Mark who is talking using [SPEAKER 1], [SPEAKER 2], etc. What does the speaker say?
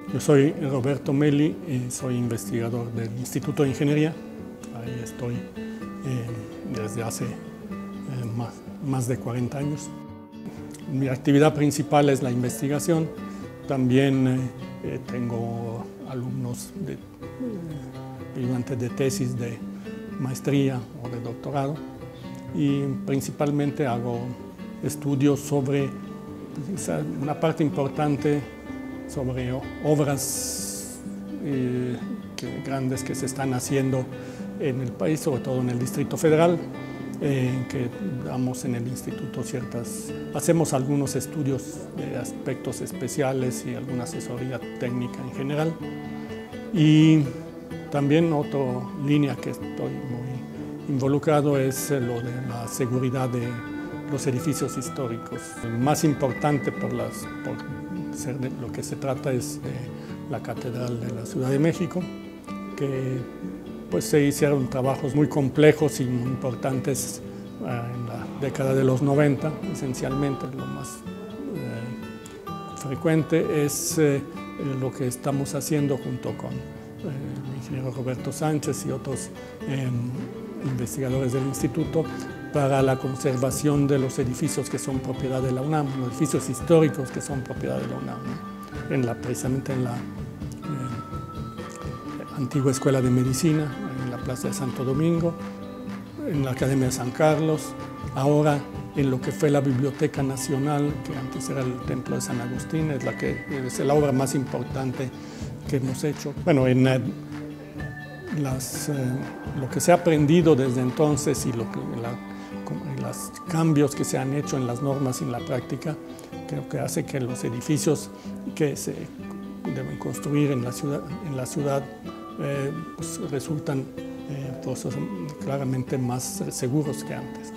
[SPEAKER 1] Yo soy Roberto Meli y soy investigador del Instituto de Ingeniería. Ahí estoy desde hace más de 40 años. Mi actividad principal es la investigación. También tengo alumnos ayudantes de tesis de maestría o de doctorado y principalmente hago estudios sobre una parte importante sobre obras grandes que se están haciendo en el país, sobre todo en el Distrito Federal, que damos en el instituto hacemos algunos estudios de aspectos especiales y alguna asesoría técnica en general. Y también otra línea que estoy muy involucrado es lo de la seguridad de los edificios históricos. El más importante por ser de lo que se trata es de la Catedral de la Ciudad de México, que pues se hicieron trabajos muy complejos y muy importantes en la década de los 90, esencialmente. Lo más frecuente es lo que estamos haciendo junto con el ingeniero Roberto Sánchez y otros investigadores del instituto para la conservación de los edificios que son propiedad de la UNAM, los edificios históricos que son propiedad de la UNAM, precisamente en la antigua Escuela de Medicina, en la Plaza de Santo Domingo, en la Academia de San Carlos, ahora en lo que fue la Biblioteca Nacional, que antes era el Templo de San Agustín, es la obra más importante que hemos hecho. Bueno, lo que se ha aprendido desde entonces y los cambios que se han hecho en las normas y en la práctica, creo que hace que los edificios que se deben construir en la ciudad pues resultan claramente más seguros que antes.